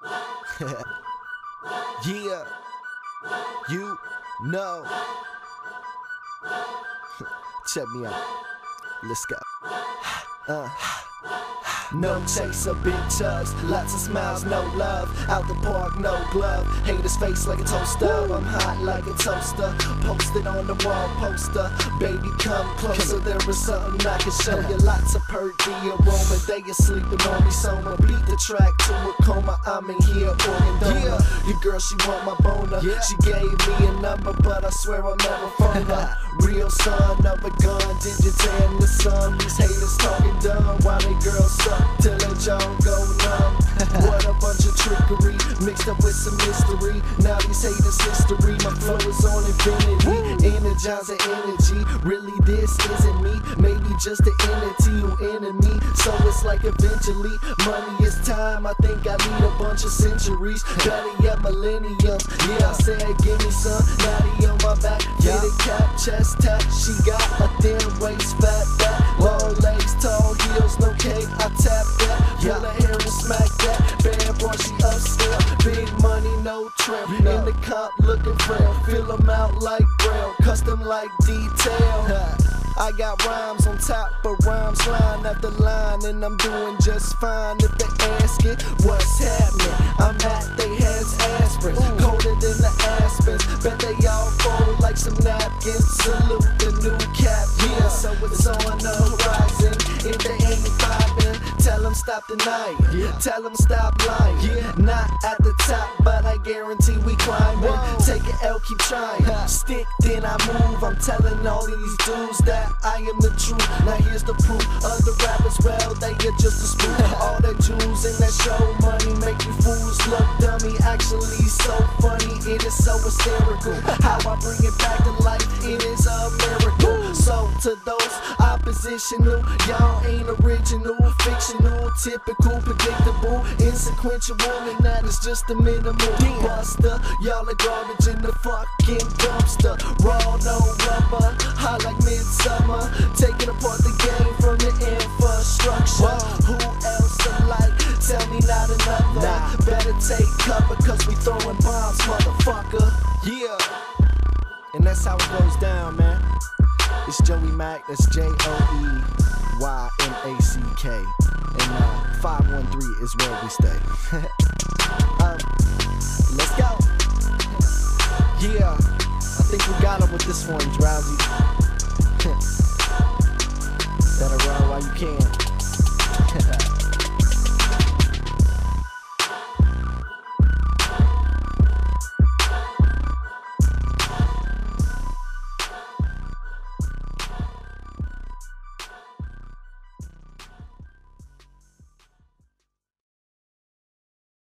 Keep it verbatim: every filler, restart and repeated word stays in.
Yeah, you know. Check me out. Let's go. Uh. No chaser, big chugs, lots of smiles, no love. Out the park, no glove. Haters face like a toaster. I'm hot like a toaster. Posted on the wall poster. Baby, come closer. There is something I can show you. Lots of perky aroma. They are sleeping on me, so I'ma beat the track to a coma. I'm in here, organ donor. Your girl, she want my boner. She gave me a number, but I swear I'll never phone her. Real son of a gun, digital in the sun. These haters talking dumb while they girls suck till their jaw go numb. What a bunch of trickery mixed up with some mystery. Now these haters history. My flow is on infinity. Energizing energy. Really, this isn't me. Maybe just the entity who enemy. So it's like eventually money is time. I think I need a bunch of centuries. Better yet, millenniums. Yeah, I said give me some. Natty on my back. Get it cap, chest tap. She got a thin waist, fat back. Long legs, tall heels, no cake. I tap that. Pull her hair and smack that. Bad boy, she upstairs. Big money, no trim. In the cop looking frail. Fill them out like braille. Custom like detail. I got rhymes on top of rhymes, line after line, and I'm doing just fine. If they ask it, what's happening? I'm at they heads aspirin, colder than the aspens. Bet they all fold like some napkins. Salute the new cap, yeah. So it's on the horizon. If they ain't vibing, tell them stop tonight. Tell them stop lying. Not at the top, but I guarantee we climbing. Take an L, keep trying. Stick, then I move. I'm telling all these dudes that I am the truth. Now here's the proof. Other rappers, well, they are just a spoof. All that jewels in that show money make you fools look dummy. Actually so funny, it is so hysterical. How I bring it back to life, it is a miracle. So to those oppositional, y'all ain't original, fictional, typical, predictable, insequential, and that is just the minimal. Buster, y'all are garbage in the fucking dumpster. Raw, no rubber, hot like midsummer. Taking apart the game from the infrastructure. Whoa. Who else alike? Tell me not another. Nah. Better take cover, cause we throwing bombs, motherfucker. Yeah. And that's how it goes down, man. It's Joey Mac, that's J O E Y M A C K. And uh, five one three is where we stay. um, let's go. Yeah, I think we got him with this one, Drowsy. Better run while you can.